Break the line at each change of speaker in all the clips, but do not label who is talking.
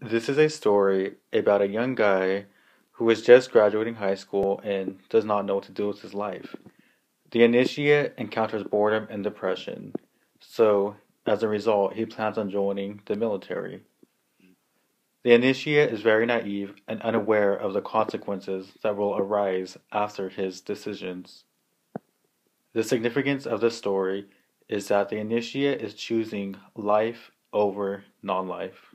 This is a story about a young guy who is just graduating high school and does not know what to do with his life. The initiate encounters boredom and depression, so as a result, he plans on joining the military. The initiate is very naive and unaware of the consequences that will arise after his decisions. The significance of this story is that the initiate is choosing life over non-life.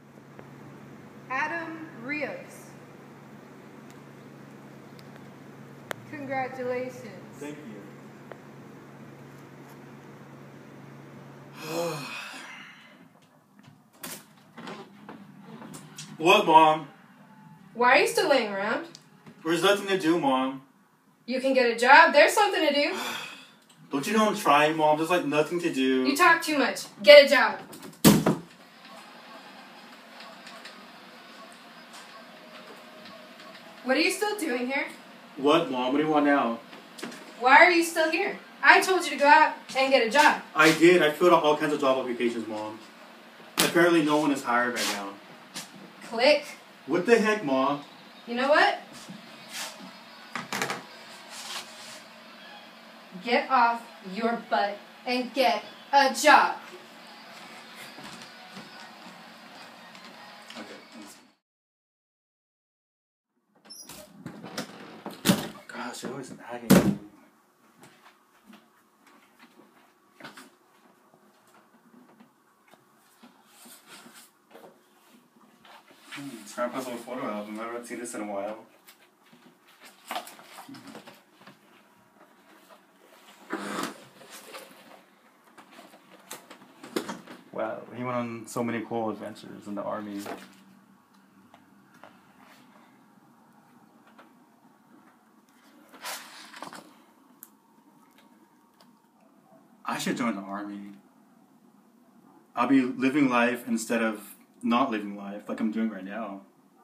Adam Rios. Congratulations.
Thank you.
What, Mom?
Why are you still laying around?
There's nothing to do, Mom.
You can get a job. There's something to do.
Don't you know I'm trying, Mom? There's like nothing to do.
You talk too much. Get a job. What are you still doing here?
What, Mom? What do you want now?
Why are you still here? I told you to go out and get a job.
I did. I filled out all kinds of job applications, Mom. Apparently no one is hired right now.
Click.
What the heck, Mom?
You know what? Get off your butt and get a job.
Okay, gosh, they're always nagging. Grandpa's old photo album. I haven't seen this in a while. Wow, he went on so many cool adventures in the army. I should join the army. I'll be living life instead of not living life like I'm doing right now.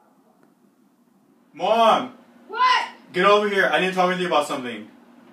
Mom!
What?
Get over here. I need to talk with you about something.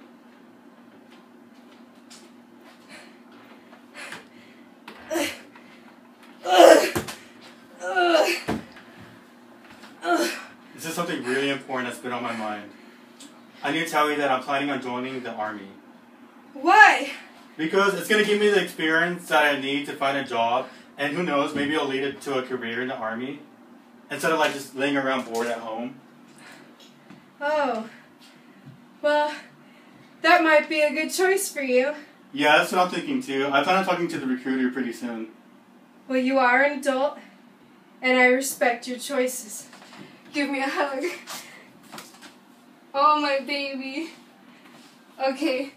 This is something really important that's been on my mind. I need to tell you that I'm planning on joining the army.
Why?
Because it's going to give me the experience that I need to find a job. And who knows, maybe it'll lead it to a career in the army. Instead of like just laying around bored at home.
Oh. Well, that might be a good choice for you.
Yeah, that's what I'm thinking too. I plan on talking to the recruiter pretty soon.
Well, you are an adult, and I respect your choices. Give me a hug. Oh, my baby. Okay.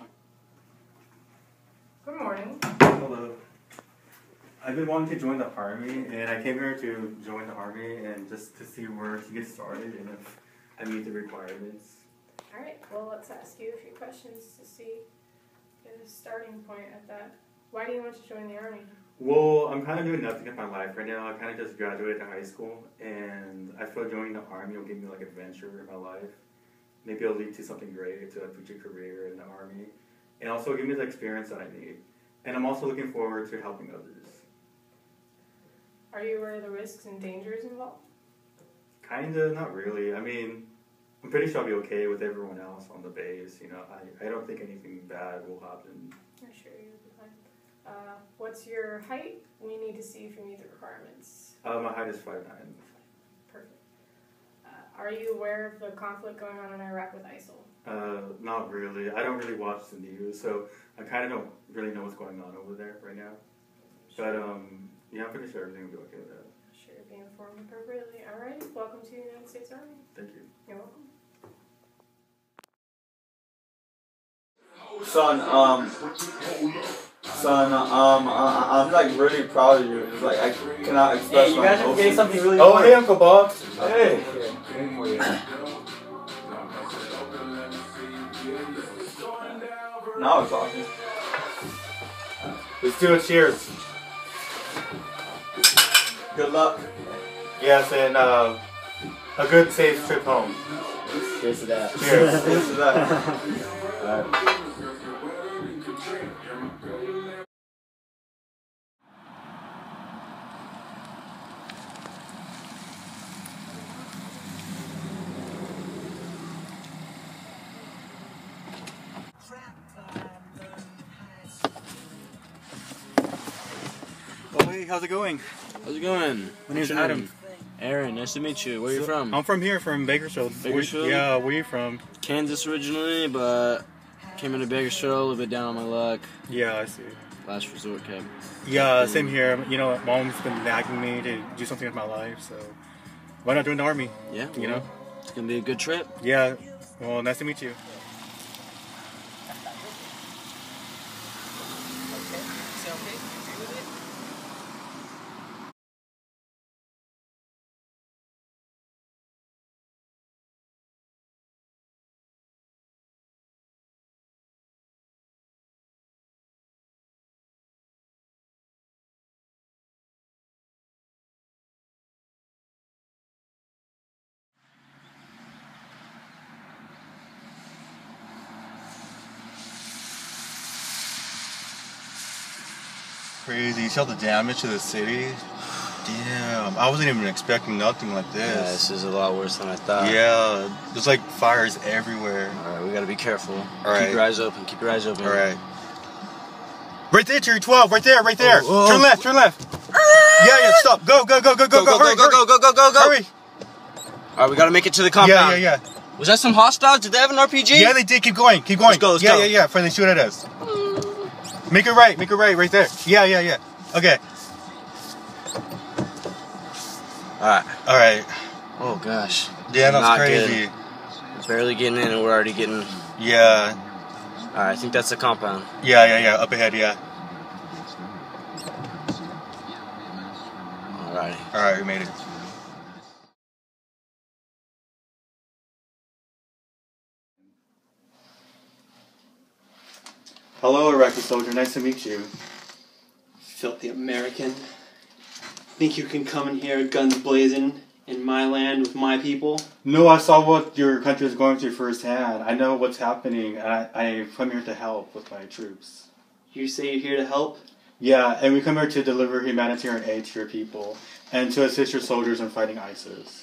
Good morning.
Hello. I've been wanting to join the army, and I came here to join the army and just to see where to get started and if I meet the requirements.
Alright, well, let's ask you a few questions to see the starting point at that. Why do you want to join the army?
Well, I'm kind of doing nothing in my life right now. I kind of just graduated high school, and I feel joining the army will give me like adventure in my life. Maybe it'll lead to something great, to a future career in the army, and also give me the experience that I need. And I'm also looking forward to helping others.
Are you aware of the risks and dangers involved?
Kinda, not really. I mean, I'm pretty sure I'll be okay with everyone else on the base. You know, I don't think anything bad will happen.
I'm sure you'll be fine. What's your height? We need to see if you meet the requirements.
My height is 5'9".
Perfect. Are you aware of the conflict going on in Iraq with ISIL?
Not really. I don't really watch the news, so I kind of don't really know what's going on over there right now. But, yeah, I'm pretty sure everything will be okay with that.
Sure, be informed appropriately. Alright, welcome to the United States Army.
Thank you.
You're welcome.
I'm like really proud of you. It's like I cannot express.
Hey, you guys are getting something really
Oh,
important.
hey, Uncle Bob.
Hey. Now we're talking.
Let's do it. Cheers.
Good luck.
Yes, and a good, safe trip home.
Cheers to that.
Cheers.
This is that.
Alright. Hey, how's it going?
How's it going?
My name's Adam.
Aaron, nice to meet you. Where are you from?
I'm from here, from Bakersfield.
Bakersfield?
Yeah, where are you from?
Kansas originally, but came into Bakersfield, a little bit down on my luck.
Yeah, I see.
Last resort cab.
Yeah, same here. You know, mom's been nagging me to do something with my life, so why not join the army?
Yeah,
you know?
It's gonna be a good trip.
Yeah, well, nice to meet you.
Crazy. You saw the damage to the city? Damn. I wasn't even expecting nothing like this.
Yeah, this is a lot worse than I thought.
Yeah. There's like fires everywhere.
Alright, we gotta be careful.
Alright.
Keep your eyes open, keep your eyes open.
Alright. Right there, Cherry 12. Right there, right there.
Oh.
Turn left, turn left. Yeah, stop. Go. Hurry,
Go.
Hurry.
Alright, we gotta make it to the compound.
Yeah.
Was that some hostiles? Did they have an RPG?
Yeah, they did. Keep going.
Let's go.
Yeah. Before they shoot at us. Make it right, right there. Yeah. Okay. Alright.
Oh gosh.
Yeah, that's
Not
crazy.
Good. Barely getting in and we're already getting...
Yeah.
Alright, I think that's the compound.
Yeah. Up ahead, yeah. Alright, we made it.
Hello, Iraqi soldier. Nice to meet you.
Filthy American. Think you can come in here guns blazing in my land with my people?
No, I saw what your country is going through firsthand. I know what's happening, and I've come here to help with my troops.
You say you're here to help?
Yeah, and we come here to deliver humanitarian aid to your people and to assist your soldiers in fighting ISIS.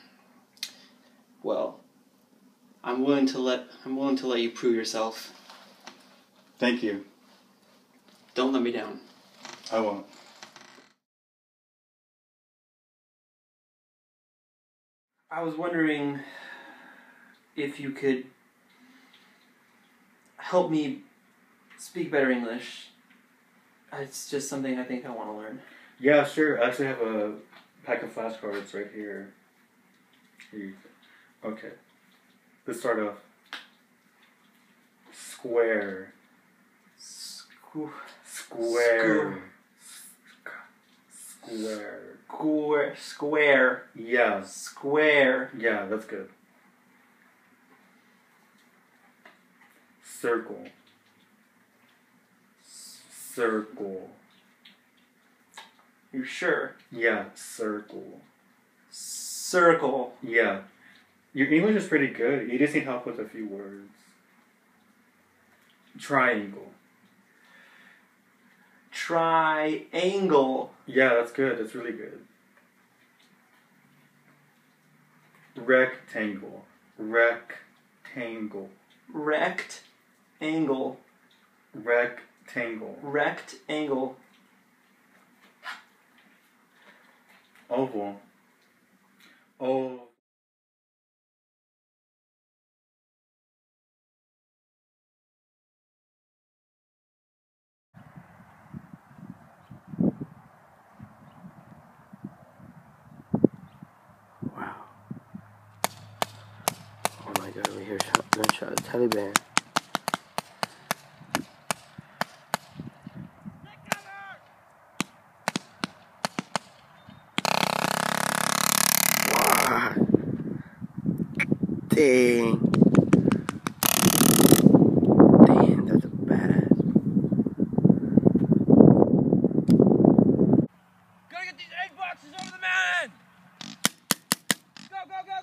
Well, I'm willing to let you prove yourself.
Thank you.
Don't let me down.
I won't.
I was wondering if you could help me speak better English. It's just something I think I want to learn.
Yeah, sure. I actually have a pack of flashcards right here. Okay. Let's start off. Square. Square.
Square.
Yeah.
Square.
Yeah, that's good. Circle. Circle.
You sure?
Yeah, circle.
Circle.
Yeah. Your English is pretty good. You just need help with a few words. Triangle.
Triangle.
Yeah, that's good. That's really good. Rectangle. Rectangle.
Rectangle.
Rectangle.
Rectangle.
Oval. Oval.
Wow. Oh my god, we hear gunshots. Taliban. Wow. Dang. Damn, that's a badass. Gotta get these egg boxes over the mountain! Go!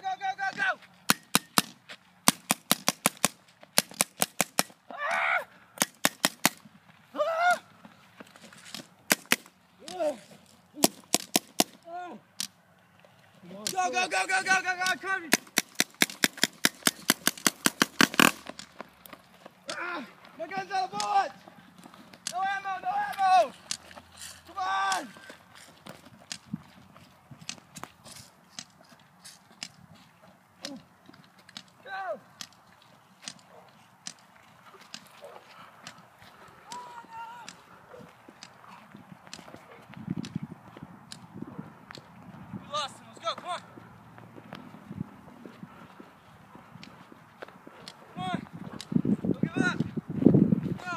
Go! Come! My gun's out of bullets! No ammo! Come on! go, come on. Come on. Don't give up. Go.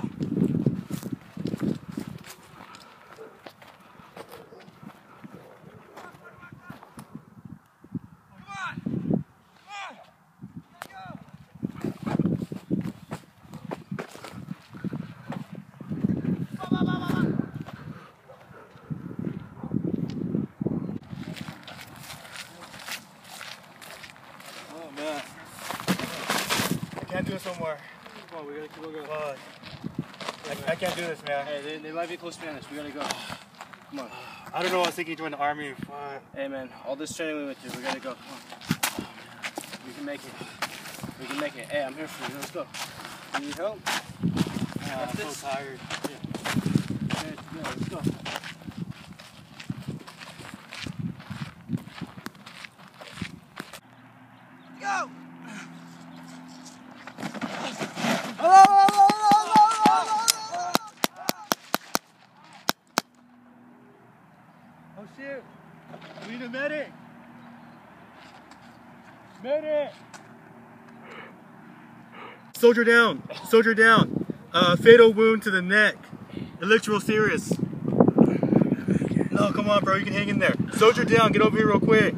Come on. Come on. Go.
Oh man. I can't do this no more.
Come on, we gotta keep on going.
Fuck. I can't do this, man.
Hey, they might be close Spanish. We gotta go. Come on.
I don't know. I was thinking to join the army. Fuck.
Hey, man. All this training we went through, we gotta go. Come on. We can make it. We can make it. Hey, I'm here for you. Let's go. You need help?
I'm so tired.
Okay, let's go.
Go.
Oh shit! We need a medic! Medic! Soldier down! Soldier down! Fatal wound to the neck. It looks real serious. No, come on, bro. You can hang in there. Soldier down. Get over here real quick.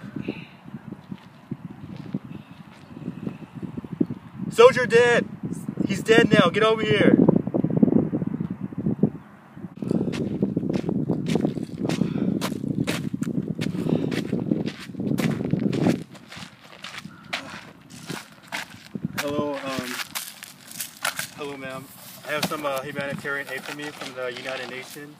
Soldier dead. He's dead now. Get over here. Hello, hello, ma'am. I have some humanitarian aid for me from the United Nations.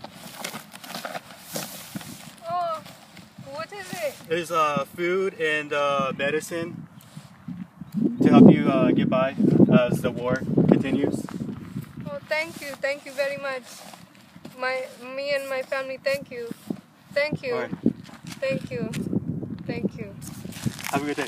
Oh, what is it?
There's food and medicine to help you get by as the war continues.
Oh, thank you very much. Me and my family, thank you. Thank you.
All right.
Thank you. Thank you.
Have a good day.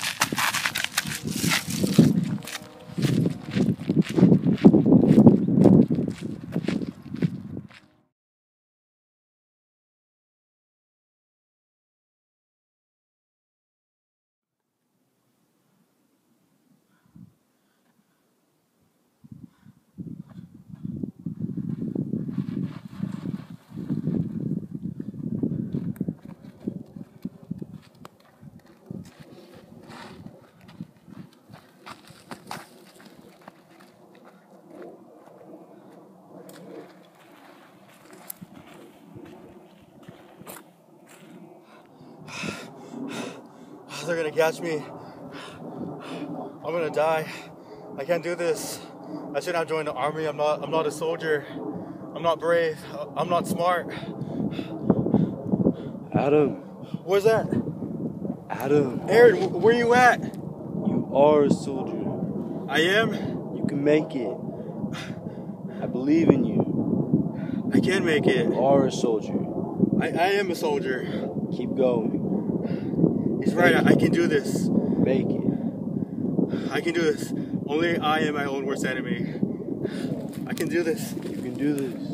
They're gonna catch me. I'm gonna die. I can't do this. I should not join the army. I'm not a soldier. I'm not brave. I'm not smart.
Adam,
Where's that?
Adam,
Aaron, where you at?
you are a soldier.
I am?
You can make it. I believe in you.
I can make it.
You are a soldier.
I am a soldier.
Keep going.
He's right. I can do this.
Make it.
I can do this. Only I am my own worst enemy. I can do this.
You can do this.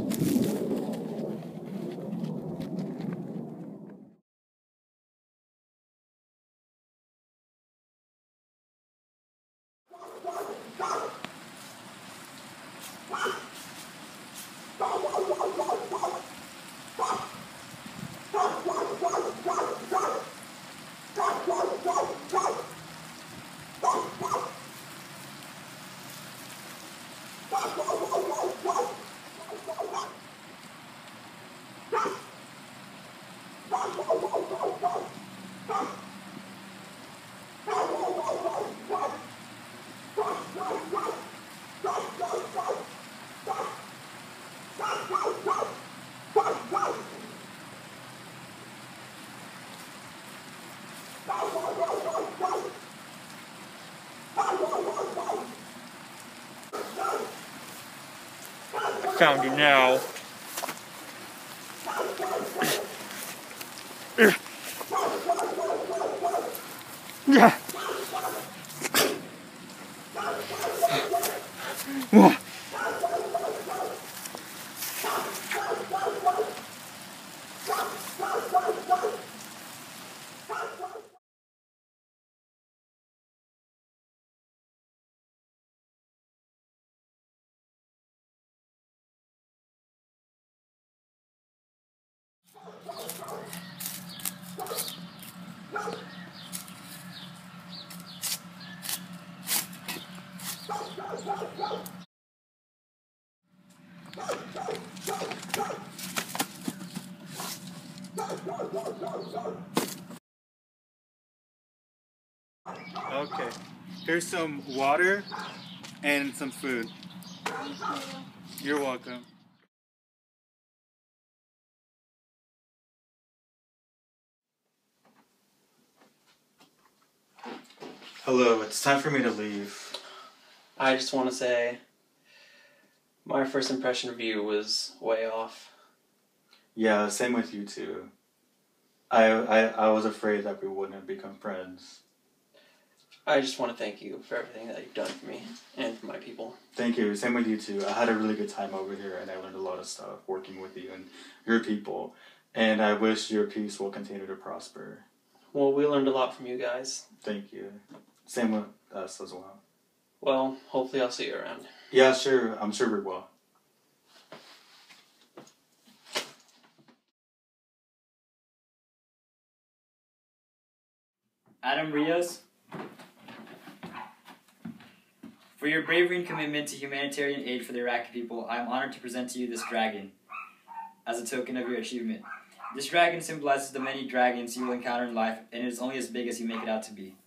Found you now. Yeah.
Okay. Here's some water and some food. You're welcome. Hello, it's time for me to leave.
I just want to say, my first impression of you was way off.
Yeah, same with you too. I was afraid that we wouldn't become friends.
I just want to thank you for everything that you've done for me and for my people.
Thank you. Same with you too. I had a really good time over here and I learned a lot of stuff working with you and your people. And I wish your peace will continue to prosper.
Well, we learned a lot from you guys.
Thank you. Same with us as well.
Well, hopefully I'll see you around.
Yeah, sure. I'm sure we will.
Adam Rios, for your bravery and commitment to humanitarian aid for the Iraqi people, I am honored to present to you this dragon as a token of your achievement. This dragon symbolizes the many dragons you will encounter in life, and it is only as big as you make it out to be.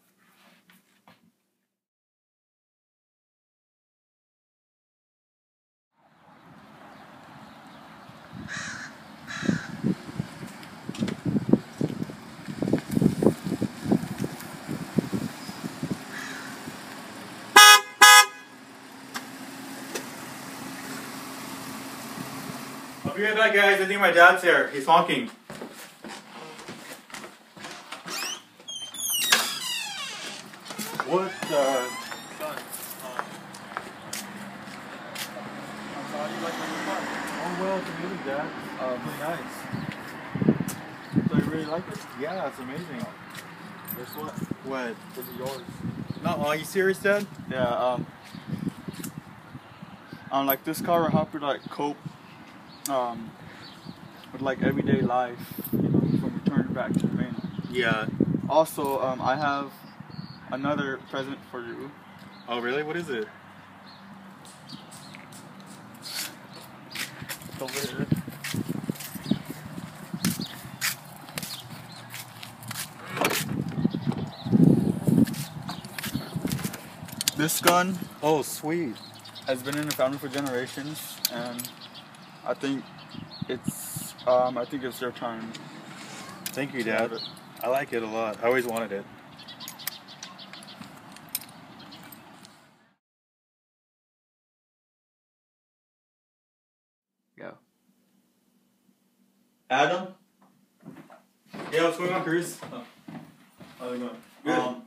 I'll be right back, guys. I think my dad's here. He's honking. What the... Son, how do you like my new car? Oh, well, it's amazing, Dad. Pretty nice. So you really like it? Yeah, it's amazing. Guess what? What? This is yours. No, are you serious, Dad?
Yeah, like this car will help you like cope with like everyday life, you know, from returning back to the mainland.
Yeah.
Also, I have another present for you.
Oh, really? What is it?
It's over here. This gun,
Oh, sweet.
has been in the family for generations, and I think it's your time.
Thank you,
to have
Dad.
it.
I like it a lot. I always wanted it.
Go.
Adam? Yeah, what's going on, Cruz?
How's it going?
Good.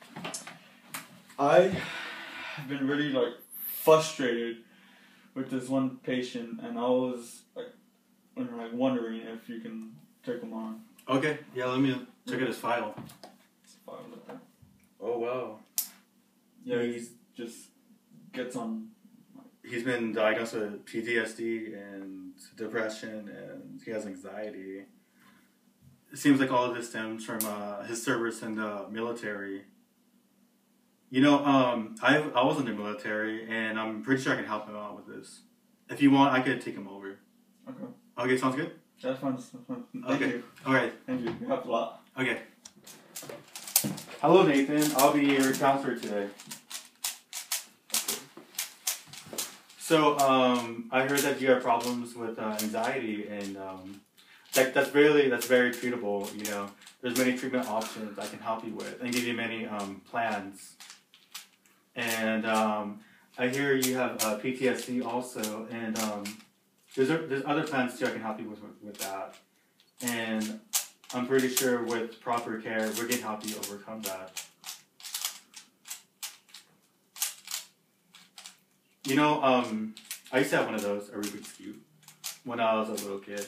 I have been really like frustrated with this one patient, and I was like wondering if you can take him on.
Okay, yeah, let me check out his file.
It's a file up there.
Oh, wow.
Yeah, he just gets on.
He's been diagnosed with PTSD and depression, and he has anxiety. It seems like all of this stems from his service in the military. You know, I was in the military, and I'm pretty sure I can help him out with this. If you want, I could take him over.
Okay.
Okay, sounds good?
That's fine. That's fine. Thank
Okay.
you.
All right.
Thank you. You helped a lot.
Okay. Hello, Nathan. I'll be your counselor today. So, I heard that you have problems with anxiety, and that's very treatable. You know, there's many treatment options I can help you with, and give you many plans. And I hear you have PTSD also, and there's other plans too I can help you with that. And I'm pretty sure with proper care, we can help you overcome that. You know, I used to have one of those, a Rubik's Cube, when I was a little kid.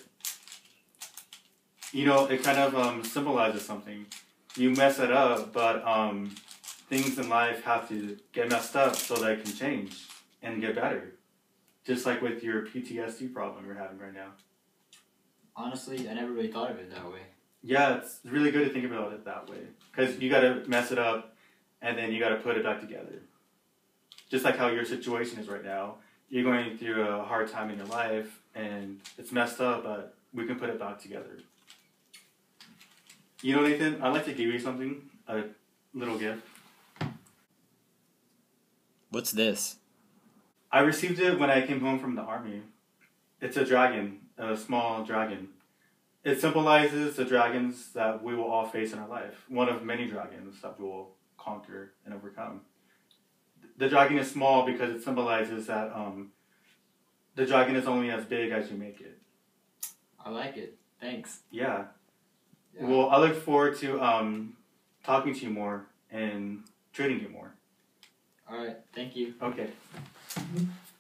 You know, it kind of symbolizes something. You mess it up, but things in life have to get messed up so they can change and get better. Just like with your PTSD problem you're having right now.
Honestly, I never really thought of it that way.
Yeah, it's really good to think about it that way. Because you gotta mess it up, and then you gotta put it back together. Just like how your situation is right now. You're going through a hard time in your life, and it's messed up, but we can put it back together. You know, Nathan, I'd like to give you something, a little gift.
What's this?
I received it when I came home from the army. It's a dragon, a small dragon. It symbolizes the dragons that we will all face in our life. One of many dragons that we will conquer and overcome. The dragon is small because it symbolizes that the dragon is only as big as you make it.
I like it. Thanks.
Yeah.
Yeah.
Well, I look forward to talking to you more and treating you more.
All right. Thank you.
Okay.